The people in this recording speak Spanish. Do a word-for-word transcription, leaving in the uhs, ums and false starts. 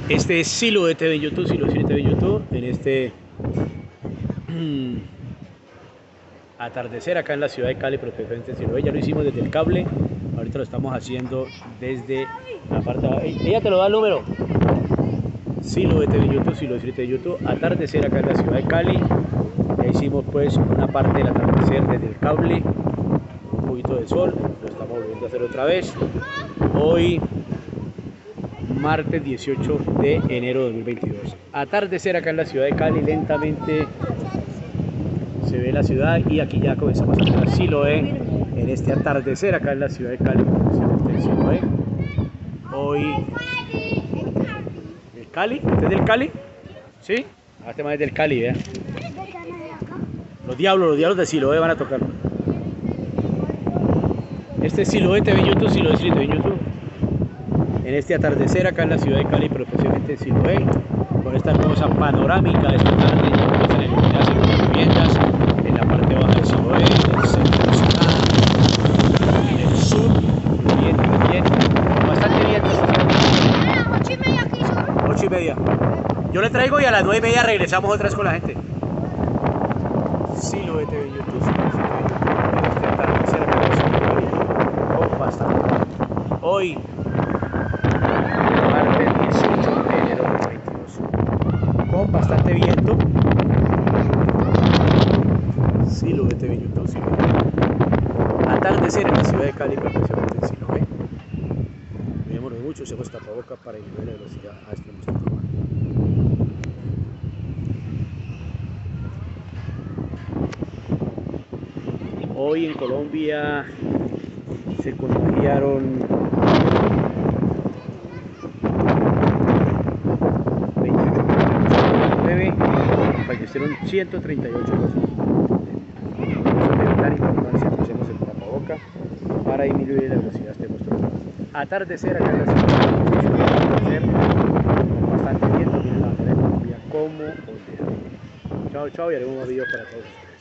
Este es Silo de T V en YouTube, Silo de T V en YouTube, en este atardecer acá en la ciudad de Cali, preferentemente en Siloé. Ya lo hicimos desde el cable, ahorita lo estamos haciendo desde la parte de... Ella te lo da el número. Silo de T V en YouTube, Silo de T V en YouTube, atardecer acá en la ciudad de Cali. Ya hicimos pues una parte del atardecer desde el cable, un poquito de sol, lo estamos volviendo a hacer otra vez. Hoy martes dieciocho de enero de dos mil veintidós. Atardecer acá en la ciudad de Cali, lentamente se ve la ciudad y aquí ya comenzamos a hacer Siloé en este atardecer acá en la ciudad de Cali. Siloé. Hoy el Cali, ¿este es del Cali? ¿Sí? Ah, este más es del Cali, ¿eh? Los diablos, los diablos de Siloé van a tocar. Este es Siloé T V en YouTube, Siloé T V en YouTube. En este atardecer acá en la ciudad de Cali, pero especialmente en Siloé, con esta hermosa panorámica de esta tarde, en el gimnasio de las viviendas, en la parte baja de Siloé, en el centro de la ciudad, en el sur, bien, bien, bastante bien. ocho y media aquí son. Ocho y media. Yo le traigo y a las nueve y media regresamos otra vez con la gente. Siloé T V en YouTube, Siloé T V en YouTube, en este atardecer acá en la ciudad de Cali, con bastante. Hoy martes dieciocho de enero de dos mil veintidós, con bastante viento. Siloé T V en YouTube, Siloé. Atardecer en la ciudad de Cali, especialmente en Siloé. Cuidémonos mucho, usemos tapabocas para disminuir la velocidad a este nuestro programa. Hoy en Colombia se contagiaron fallecieron ciento treinta y ocho personas. Vamos a evitar importancia que usemos el tapaboca para disminuir la velocidad de nuestro programa. Atardecer acá en la ciudad, atardecer con bastante viento, miren la bandera de Colombia como ondea. Chao, chao, y haremos más videos para todos ustedes.